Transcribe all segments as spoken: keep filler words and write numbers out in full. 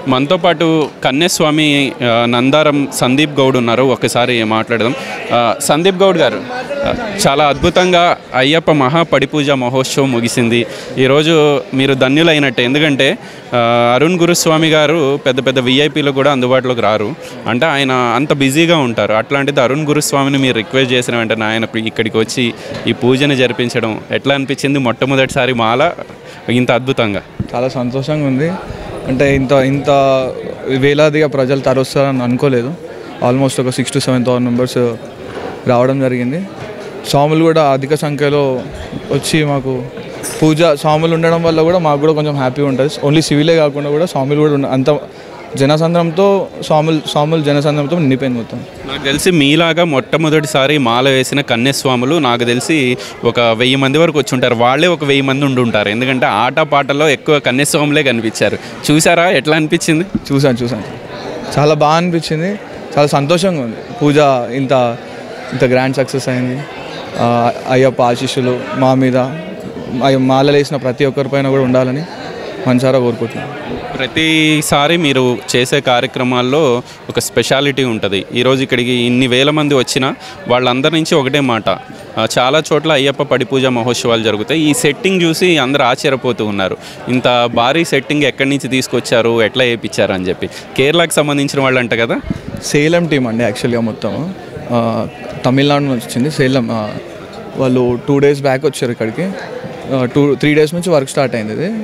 మనతో పాటు కన్యస్వామి నందారం సందీప్ గౌడ్ ఉన్నారు. ఒకసారి మాట్లాడదాం. సందీప్ గౌడ్ గారు, చాలా అద్భుతంగా అయ్యప్ప మహా పడిపూజ మహోత్సవం ముగిసింది. ఈరోజు మీరు ధన్యులైనట్టే. ఎందుకంటే అరుణ్ గురుస్వామి గారు పెద్ద పెద్ద విఐపీలు కూడా అందుబాటులోకి రారు, అంటే ఆయన అంత బిజీగా ఉంటారు. అట్లాంటిది అరుణ్ గురుస్వామిని మీరు రిక్వెస్ట్ చేసిన వెంటనే ఆయన ఇక్కడికి వచ్చి ఈ పూజను జరిపించడం ఎట్లా అనిపించింది? మొట్టమొదటిసారి మాల ఇంత అద్భుతంగా. చాలా సంతోషంగా ఉంది. అంటే ఇంత ఇంత వేలాదిగా ప్రజలు తరొస్తారని అనుకోలేదు. ఆల్మోస్ట్ ఒక six to seven thousand members రావడం జరిగింది. స్వాములు కూడా అధిక సంఖ్యలో వచ్చి మాకు పూజ స్వాములు ఉండడం వల్ల కూడా మాకు కూడా కొంచెం హ్యాపీగా ఉంటుంది. ఓన్లీ సివిలే కాకుండా కూడా స్వాములు కూడా అంత జనసంద్రంతో స్వాములు స్వాములు జనసంద్రంతో నిండిపోయింది మొత్తం. నాకు తెలిసి మీలాగా మొట్టమొదటిసారి మాల వేసిన కన్యస్వాములు నాకు తెలిసి ఒక వెయ్యి మంది వరకు వచ్చి ఉంటారు. వాళ్ళే ఒక వెయ్యి మంది ఉండి ఉంటారు. ఎందుకంటే ఆట పాటల్లో ఎక్కువ కన్యస్వాములే కనిపించారు. చూసారా? ఎట్లా అనిపించింది? చూసాను చూసాను చాలా బాగా అనిపించింది. చాలా సంతోషంగా ఉంది. పూజ ఇంత ఇంత గ్రాండ్ సక్సెస్ అయింది. అయ్యప్ప ఆశీస్సులు మా మీద, మాలలు వేసిన ప్రతి ఒక్కరిపైన కూడా ఉండాలని మనసారా కోరుకుంటున్నాను. ప్రతిసారి మీరు చేసే కార్యక్రమాల్లో ఒక స్పెషాలిటీ ఉంటుంది. ఈరోజు ఇక్కడికి ఇన్ని వేల మంది వచ్చినా వాళ్ళందరి నుంచి ఒకటే మాట, చాలా చోట్ల అయ్యప్ప పడిపూజ మహోత్సవాలు జరుగుతాయి. ఈ సెట్టింగ్ చూసి అందరూ ఆశ్చర్యపోతూ ఉన్నారు. ఇంత భారీ సెట్టింగ్ ఎక్కడి నుంచి తీసుకొచ్చారు, ఎట్లా వేయించారు అని చెప్పి. కేరళకు సంబంధించిన వాళ్ళు అంట కదా? సేలం టీం అండి యాక్చువల్గా. మొత్తం తమిళనాడు నుంచి వచ్చింది. సేలం వాళ్ళు టూ డేస్ బ్యాక్ వచ్చారు ఇక్కడికి. టూ త్రీ డేస్ నుంచి వర్క్ స్టార్ట్ అయింది. ఇది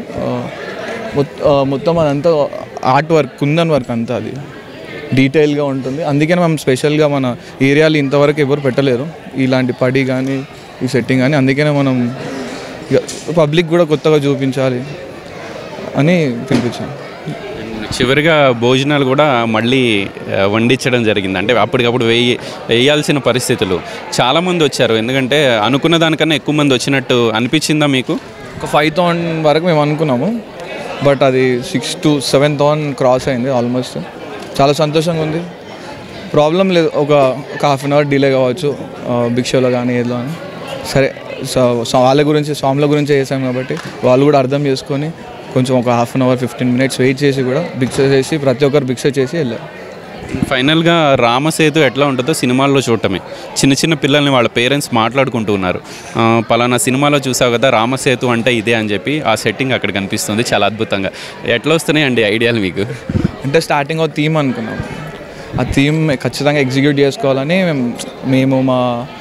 మొత్తం అదంతా ఆర్ట్ వర్క్, కుందన్ వర్క్ అంతా అది డీటెయిల్గా ఉంటుంది. అందుకని మేము స్పెషల్గా మన ఏరియాలో ఇంతవరకు ఎవరు పెట్టలేరు ఇలాంటి పడి కానీ ఈ సెట్టింగ్ కానీ. అందుకనే మనం పబ్లిక్ కూడా కొత్తగా చూపించాలి అని పిలిపించాం. చివరిగా భోజనాలు కూడా మళ్ళీ వండించడం జరిగింది. అంటే అప్పటికప్పుడు వేయి వేయాల్సిన పరిస్థితులు. చాలామంది వచ్చారు. ఎందుకంటే అనుకున్న దానికన్నా ఎక్కువ మంది వచ్చినట్టు అనిపించిందా మీకు? ఒక ఫైవ్ థౌసండ్ వరకు మేము అనుకున్నాము, బట్ అది six to seven thousand cross అయింది ఆల్మోస్ట్. చాలా సంతోషంగా ఉంది. ప్రాబ్లం లేదు. ఒక ఒక హాఫ్ అన్ అవర్ డిలే కావచ్చు భిక్షలో కానీ ఏదో అని. సరే, వాళ్ళ గురించి స్వాముల గురించి చేసాం కాబట్టి వాళ్ళు కూడా అర్థం చేసుకొని కొంచెం ఒక half an hour fifteen minutes wait చేసి కూడా భిక్ష చేసి ప్రతి ఒక్కరు భిక్ష చేసి వెళ్ళారు. ఫైనల్గా రామసేతు ఎట్లా ఉంటుందో సినిమాల్లో చూడటమే. చిన్న చిన్న పిల్లల్ని వాళ్ళ పేరెంట్స్ మాట్లాడుకుంటూ ఉన్నారు, పలానా సినిమాలో చూసావు కదా రామసేతు అంటే ఇదే అని చెప్పి. ఆ సెట్టింగ్ అక్కడ కనిపిస్తుంది చాలా అద్భుతంగా. ఎట్లా వస్తున్నాయండి ఐడియాలు మీకు? అంటే స్టార్టింగ్ ఒక థీమ్ అనుకున్నాము. ఆ థీమ్ ఖచ్చితంగా ఎగ్జిక్యూట్ చేసుకోవాలని మేము మేము మా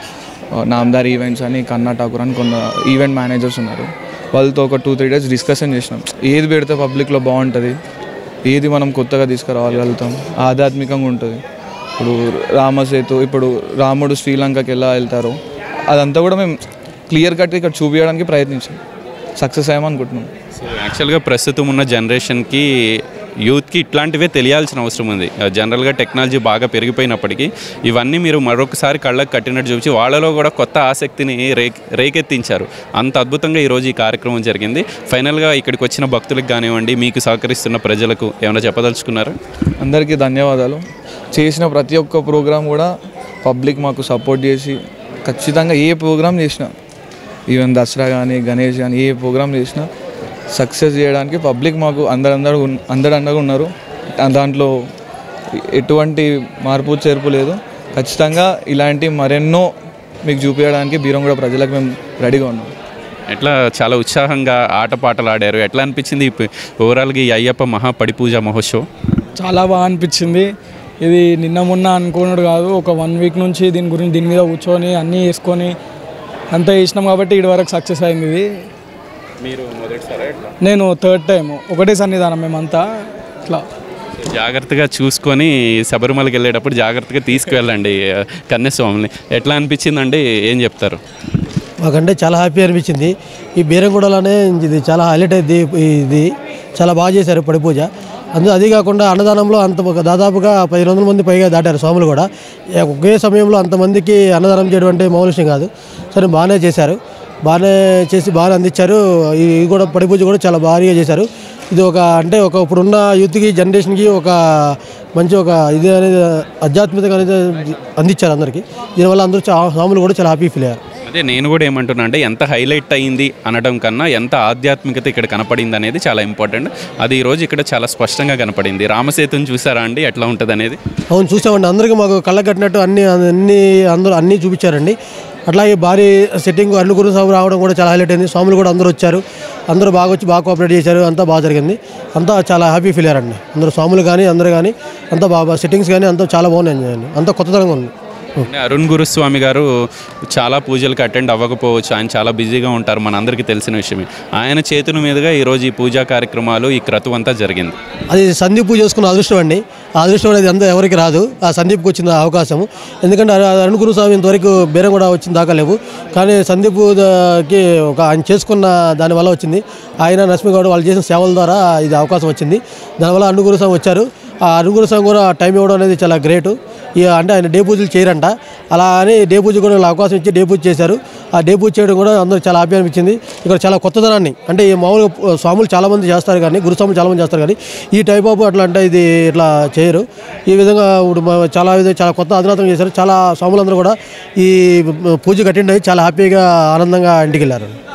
నామదారి ఈవెంట్స్ అని, కన్నా ఠాకూర్ అని కొంత ఈవెంట్ మేనేజర్స్ ఉన్నారు, వాళ్ళతో ఒక టూ త్రీ డేస్ డిస్కషన్ చేసినాం. ఏది పెడితే పబ్లిక్లో బాగుంటుంది, ఏది మనం కొత్తగా తీసుకురావాలగలుగుతాం, ఆధ్యాత్మికంగా ఉంటుంది. ఇప్పుడు రామసేతు, ఇప్పుడు రాముడు శ్రీలంకకి ఎలా వెళ్తారో అదంతా కూడా మేము క్లియర్ కట్ ఇక్కడ చూపించడానికి ప్రయత్నించాం. సక్సెస్ అయ్యామనుకుంటున్నాం. సో యాక్చువల్గా ప్రస్తుతం ఉన్న జనరేషన్కి, యూత్కి ఇట్లాంటివే తెలియాల్సిన అవసరం ఉంది. జనరల్గా టెక్నాలజీ బాగా పెరిగిపోయినప్పటికీ ఇవన్నీ మీరు మరొకసారి కళ్ళకు కట్టినట్టు చూపించి వాళ్ళలో కూడా కొత్త ఆసక్తిని రే రేకెత్తించారు. అంత అద్భుతంగా ఈరోజు ఈ కార్యక్రమం జరిగింది. ఫైనల్గా ఇక్కడికి వచ్చిన భక్తులకు కానివ్వండి, మీకు సహకరిస్తున్న ప్రజలకు ఏమైనా చెప్పదలుచుకున్నారా? అందరికీ ధన్యవాదాలు. చేసిన ప్రతి ఒక్క ప్రోగ్రాం కూడా పబ్లిక్ మాకు సపోర్ట్ చేసి, ఖచ్చితంగా ఏ ప్రోగ్రాం చేసినా, ఈవెన్ దసరా కానీ గణేష్ కానీ ఏ ప్రోగ్రాం చేసినా సక్సెస్ చేయడానికి పబ్లిక్ మాకు అందరందరూ అందరు అండగా ఉన్నారు. దాంట్లో ఎటువంటి మార్పు చేర్పు లేదు. ఖచ్చితంగా ఇలాంటి మరెన్నో మీకు చూపించడానికి బీరంగూడ ప్రజలకు మేము రెడీగా ఉన్నాం. ఎట్లా చాలా ఉత్సాహంగా ఆటపాటలు ఆడారు. ఎట్లా అనిపించింది ఓవరాల్గా ఈ అయ్యప్ప మహా పడిపూజ మహోత్సవం? చాలా బాగా అనిపించింది. ఇది నిన్న మొన్న అనుకున్నాడు కాదు, ఒక వన్ వీక్ నుంచి దీని గురించి దీని మీద కూర్చొని అన్నీ వేసుకొని అంతా చేసినాం కాబట్టి ఇటు వరకు సక్సెస్ అయింది. ఇది మీరు మొదటిసారి? నేను థర్డ్ టైం. ఒకటే సన్నిధానం మేమంతా. ఇట్లా జాగ్రత్తగా చూసుకొని శబరిమలకి వెళ్ళేటప్పుడు జాగ్రత్తగా తీసుకువెళ్ళండి కన్యస్వామిని. ఎట్లా అనిపించిందండి? ఏం చెప్తారు? మాకంటే చాలా హ్యాపీ అనిపించింది. ఈ బీరంగూడలోనే ఇది చాలా హైలైట్ అయింది. ఇది చాలా బాగా చేశారు పడి పూజ. అందు అది కాకుండా అన్నదానంలో అంత ఒక దాదాపుగా పదిహేను వందల మంది పైగా దాటారు స్వాములు కూడా. ఒకే సమయంలో అంతమందికి అన్నదానం చేయడం అంటే మామూలు విషయం కాదు. సరే, బాగానే చేశారు, బాగానే చేసి బాగానే అందించారు. ఇది కూడా పడి పూజ కూడా చాలా భారీగా చేశారు. ఇది ఒక అంటే ఒక ఇప్పుడున్న యూత్కి జనరేషన్కి ఒక మంచి ఒక ఇది అనేది ఆధ్యాత్మికత అనేది అందించారు అందరికీ. దీనివల్ల అందరూ స్వాములు కూడా చాలా హ్యాపీ ఫీల్ అయ్యారు. అదే నేను కూడా ఏమంటున్నా అంటే ఎంత హైలైట్ అయింది అనడం కన్నా ఎంత ఆధ్యాత్మికత ఇక్కడ కనపడింది అనేది చాలా ఇంపార్టెంట్. అది ఈరోజు ఇక్కడ చాలా స్పష్టంగా కనపడింది. రామసేతుని చూసారా అండి, ఎట్లా ఉంటుంది అనేది? అవును చూసామండి, అందరికీ మాకు కళ్ళ కట్టినట్టు అన్ని అన్ని అందరూ అన్నీ చూపించారండి. అట్లాగే భారీ సెట్టింగ్ అన్నగురు స్వామి రావడం కూడా చాలా హైలైట్ అయింది. స్వాములు కూడా అందరూ వచ్చారు, అందరూ బాగా వచ్చి బాగా కోఆపరేట్ చేశారు, అంతా బాగా జరిగింది. అంతా చాలా హ్యాపీ ఫీల్ అయ్యారండి అందరూ, స్వాములు కానీ అందరూ కానీ అంతా బాగా సెట్టింగ్స్ కానీ అంతా చాలా బాగున్నాయి, అంతా కొత్తదనంగా ఉంది. అరుణ్ గురుస్వామి గారు చాలా పూజలకు అటెండ్ అవ్వకపోవచ్చు, ఆయన చాలా బిజీగా ఉంటారు, మనందరికీ తెలిసిన విషయమే. ఆయన చేతుల మీదుగా ఈరోజు ఈ పూజా కార్యక్రమాలు ఈ క్రతువు అంతా జరిగింది. అది సందీప్ పూజ చేసుకున్న అదృష్టం అండి. ఆ అదృష్టం అనేది అంతా ఎవరికి రాదు, ఆ సందీప్కి వచ్చిన అవకాశం. ఎందుకంటే అరుణ్ గురుస్వామి ఇంతవరకు బేరం కూడా వచ్చిన దాకా లేవు, కానీ సందీప్కి ఒక ఆయన చేసుకున్న దానివల్ల వచ్చింది. ఆయన నరసింహగౌడ్ వాళ్ళు చేసిన సేవల ద్వారా ఇది అవకాశం వచ్చింది. దానివల్ల అరుణ్ గురుస్వామి వచ్చారు. ఆ అరుణ్ గురుస్వామి కూడా టైం ఇవ్వడం అనేది చాలా గ్రేటు. ఇక అంటే ఆయన డే పూజలు చేయరంట, అలా అని డే పూజ కూడా అవకాశం ఇచ్చి డే పూజ చేశారు. ఆ డే పూజ చేయడం కూడా అందరూ చాలా హ్యాపీ అనిపించింది. ఇక్కడ చాలా కొత్తదనాన్ని అంటే ఈ మామూలుగా స్వాములు చాలామంది చేస్తారు కానీ గురుస్వాములు చాలామంది చేస్తారు కానీ ఈ టైప్ ఆఫ్ అట్లా అంటే ఇది ఇట్లా చేయరు. ఈ విధంగా ఇప్పుడు చాలా విధంగా చాలా కొత్త అధునాతం చేశారు. చాలా స్వాములందరూ కూడా ఈ పూజకు అటెండ్ అయ్యి చాలా హ్యాపీగా ఆనందంగా ఇంటికి వెళ్ళారు.